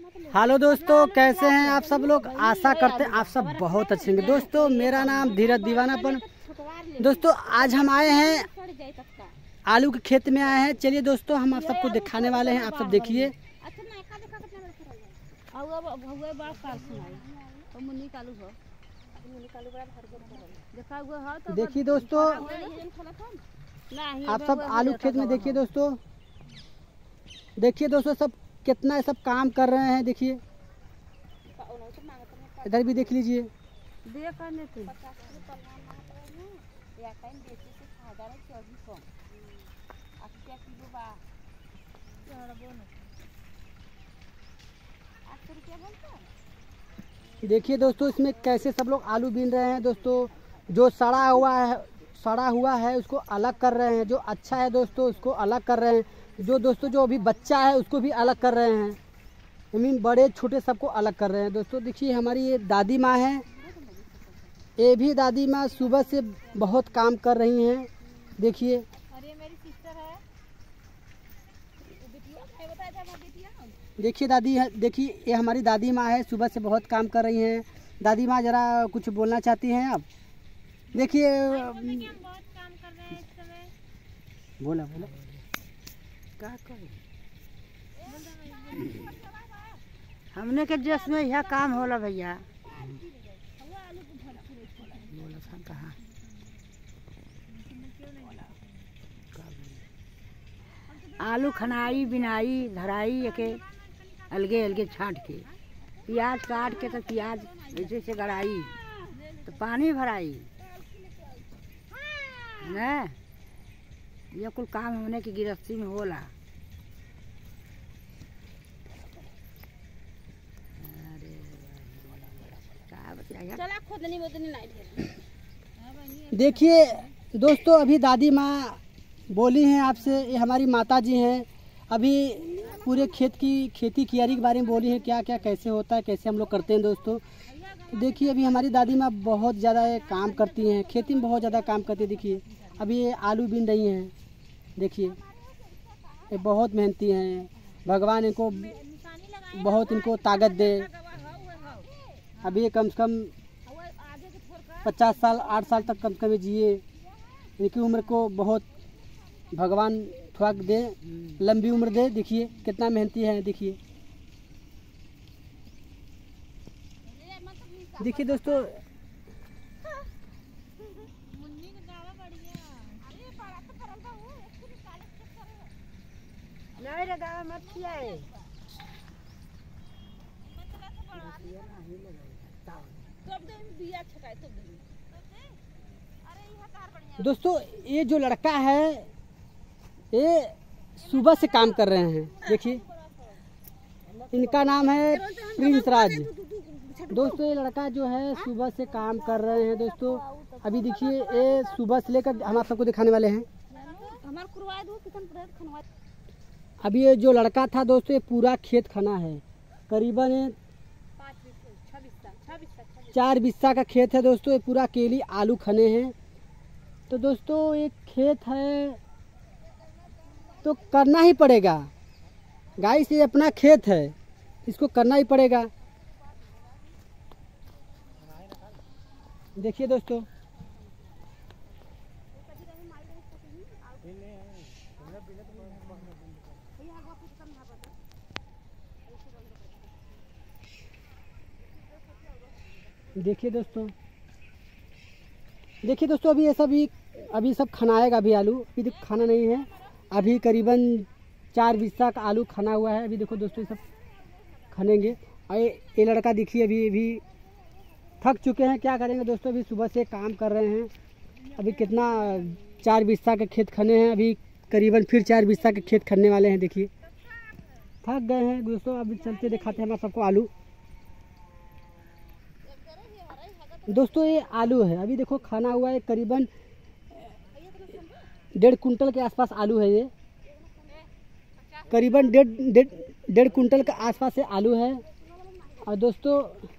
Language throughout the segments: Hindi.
हेलो दोस्तों, कैसे हैं आप सब लोग। आशा करते हैं आप सब बहुत अच्छे होंगे। दोस्तों मेरा नाम धीरज दीवानापन। दोस्तों आज हम आए हैं आलू के खेत में आए हैं। चलिए दोस्तों हम आप सबको दिखाने वाले हैं, आप सब देखिए। देखिए दोस्तों आप सब आलू खेत में देखिए दोस्तों, देखिए दोस्तों सब कितना सब काम कर रहे हैं। देखिए इधर भी देख लीजिए। देखिए दोस्तों इसमें कैसे सब लोग आलू बीन रहे हैं। दोस्तों जो सड़ा हुआ है उसको अलग कर रहे हैं, जो अच्छा है दोस्तों उसको अलग कर रहे हैं, जो अभी बच्चा है उसको भी अलग कर रहे हैं। आई मीन बड़े छोटे सबको अलग कर रहे हैं। दोस्तों देखिए हमारी ये दादी माँ है, ये भी दादी माँ सुबह से बहुत काम कर रही हैं। देखिए देखिए दादी है, देखिए ये हमारी दादी माँ है, सुबह से बहुत काम कर रही हैं। दादी माँ जरा कुछ बोलना चाहती हैं आप। देखिए बोला क्या करें हमने के देश में यह काम होला भैया। कहाँ आलू खनाई बिनाई धराई के अलगे अलगे छांट के प्याज काट के तो प्याज ऐसे से गड़ाई तो पानी भराई न। ये कुल काम हमने की गृहस्थी में होला। देखिए दोस्तों अभी दादी माँ बोली हैं आपसे, ये हमारी माता जी हैं। अभी पूरे खेत की खेती कियारी के बारे में बोली हैं, क्या क्या कैसे होता है, कैसे हम लोग करते हैं। दोस्तों देखिए अभी हमारी दादी माँ बहुत ज़्यादा काम करती हैं, खेती में बहुत ज़्यादा काम करती है। देखिए अभी ये आलू बीन रही हैं। देखिए ये बहुत मेहनती हैं, भगवान इनको बहुत इनको ताकत दे। अभी ये कम से कम 50 साल 8 साल तक कम से कम जिए। इनकी उम्र को बहुत भगवान थोड़ा दे, लंबी उम्र दे। देखिए कितना मेहनती है। देखिए देखिए दोस्तों दोस्तों ये जो लड़का है ये सुबह से काम कर रहे हैं। देखिए इनका नाम है प्रिंस राज। दोस्तों ये लड़का जो है सुबह से काम कर रहे हैं। दोस्तों अभी देखिए ये सुबह से लेकर हम आप सबको दिखाने वाले हैं। अभी ये जो लड़का था दोस्तों ये पूरा खेत खना है, करीबन 4 बिस्सा का खेत है। दोस्तों ये पूरा केली आलू खने हैं। तो दोस्तों एक खेत है तो करना ही पड़ेगा। गाइस ये अपना खेत है, इसको करना ही पड़ेगा। देखिए दोस्तों देखिए दोस्तों अभी सब खनाएगा। अभी आलू अभी खाना नहीं है, अभी करीबन 4 बिस्सा का आलू खना हुआ है। अभी देखो दोस्तों ये सब खनेंगे। और ये लड़का देखिए अभी थक चुके हैं, क्या करेंगे दोस्तों। अभी सुबह से काम कर रहे हैं। अभी कितना 4 बिस्सा के खेत खने हैं, अभी करीबन फिर 4 बिस्सा के खेत खनने वाले हैं। देखिए थक गए हैं दोस्तों। अभी चलते दिखाते हैं हम सबको आलू। दोस्तों ये आलू है, अभी देखो खाना हुआ है, करीबन 1.5 कुंटल के आसपास आलू है। ये करीबन 1.5 कुंटल के आसपास से आलू है। और दोस्तों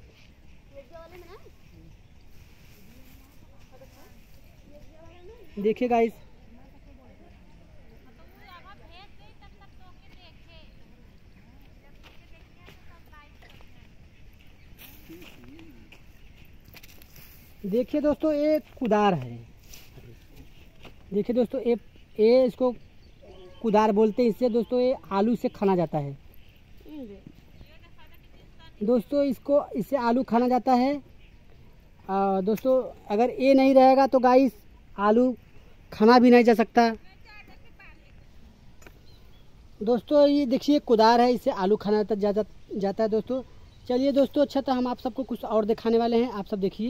देखिए गाइस देखिए दोस्तों, ये कुदार है। देखिए दोस्तों, ये इसको कुदार बोलते हैं। इससे दोस्तों ये आलू से खाना जाता है। दोस्तों इससे आलू खाना जाता है। दोस्तों अगर ये नहीं रहेगा तो गाइस आलू खाना भी नहीं जा सकता। दोस्तों ये देखिए कुदार है, इससे आलू खाना जाता है दोस्तों। चलिए दोस्तों, अच्छा तो हम आप सबको कुछ और दिखाने वाले हैं, आप सब देखिए।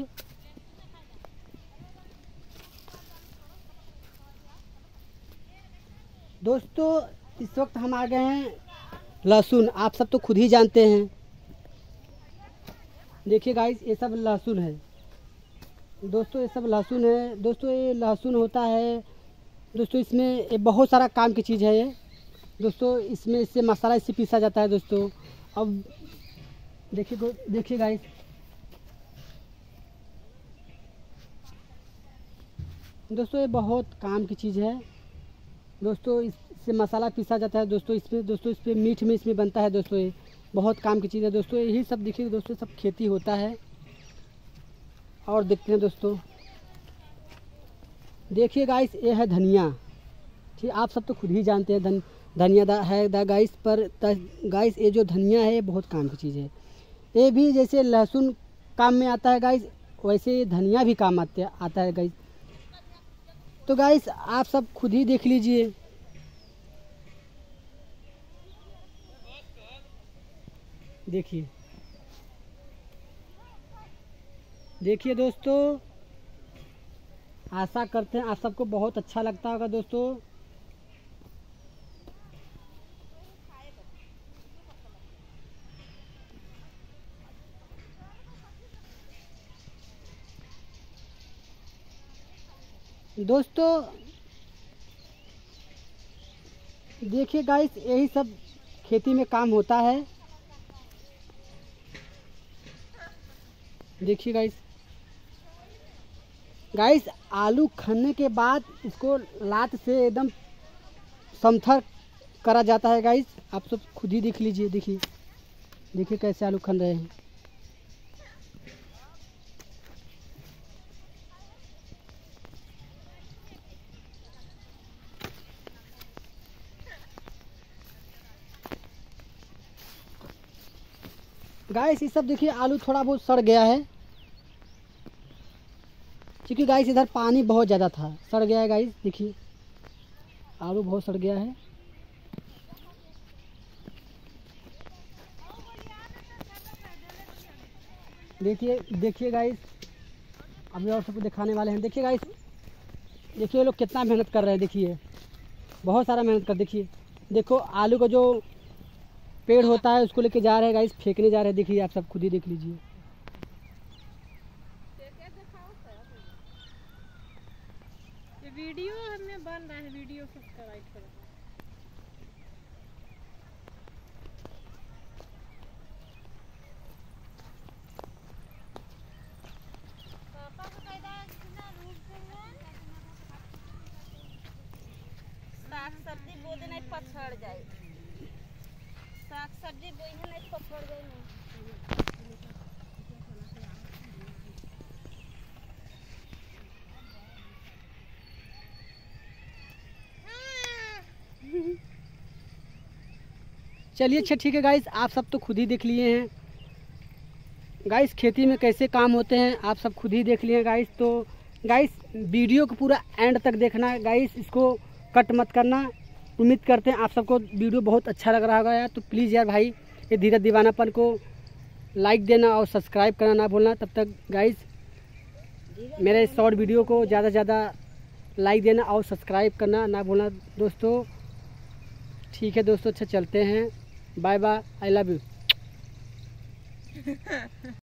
दोस्तों इस वक्त हम आ गए हैं लहसुन, आप सब तो खुद ही जानते हैं। देखिए गाइस, ये सब लहसुन है दोस्तों, ये सब लहसुन है दोस्तों। ये लहसुन होता है दोस्तों, इसमें ये बहुत सारा काम की चीज़ है ये दोस्तों। इससे मसाला इससे पीसा जाता है दोस्तों। अब देखिए गाइस, दोस्तों ये बहुत काम की चीज़ है दोस्तों। इससे मसाला पीसा जाता है दोस्तों। इसमें मीठ में इसमें बनता है दोस्तों। ये बहुत काम की चीज़ है दोस्तों। यही सब देखिए दोस्तों, सब खेती होता है। और देखते हैं दोस्तों, देखिए गाइस, ये है धनिया। ठीक, आप सब तो खुद ही जानते हैं धनिया है गाइस। पर गाइस ये जो धनिया है ये बहुत काम की चीज़ है। ये भी जैसे लहसुन काम में आता है गाइस, वैसे धनिया भी काम आता है गाइस। तो गाइस आप सब खुद ही देख लीजिए। देखिए दोस्तों, आशा करते हैं आप सबको बहुत अच्छा लगता होगा दोस्तों। दोस्तों देखिए गाइस, यही सब खेती में काम होता है। देखिए गाइस, आलू खनने के बाद इसको लात से एकदम समथर करा जाता है गाइस। आप सब खुद ही देख लीजिए। देखिए कैसे आलू खन रहे हैं। गाइस ये सब देखिए, आलू थोड़ा बहुत सड़ गया है क्योंकि गाइस इधर पानी बहुत ज़्यादा था, सड़ गया है गाइस। देखिए आलू बहुत सड़ गया है। देखिए गाइस, अभी और सबको दिखाने वाले हैं। देखिए गाइस, देखिए लोग कितना मेहनत कर रहे हैं। देखिए बहुत सारा मेहनत देखिए देखो, आलू का जो पेड़ होता है उसको लेके जा रहे हैं गाइस, फेंकने जा रहे हैं। देखिए आप सब खुद ही देख लीजिए। वीडियो हमें बन रहा है, वीडियो सब्सक्राइब करो। साग सब्जी बोले नहीं पछड़ जाए, साग सब्जी बोले नहीं पछड़ जाए। चलिए अच्छा ठीक है गाइस, आप सब तो खुद ही देख लिए हैं गाइस, खेती में कैसे काम होते हैं आप सब खुद ही देख लिए हैं गाइस। तो गाइस वीडियो को पूरा एंड तक देखना गाइस, इसको कट मत करना। उम्मीद करते हैं आप सबको वीडियो बहुत अच्छा लग रहा होगा यार। तो प्लीज़ यार भाई, ये धीरज दीवानापन को लाइक देना और सब्सक्राइब करना ना भूलना। तब तक गाइस मेरे शॉर्ट वीडियो को ज़्यादा से ज़्यादा लाइक देना और सब्सक्राइब करना ना भूलना दोस्तों। ठीक है दोस्तों, अच्छा चलते हैं, bye bye, I love you.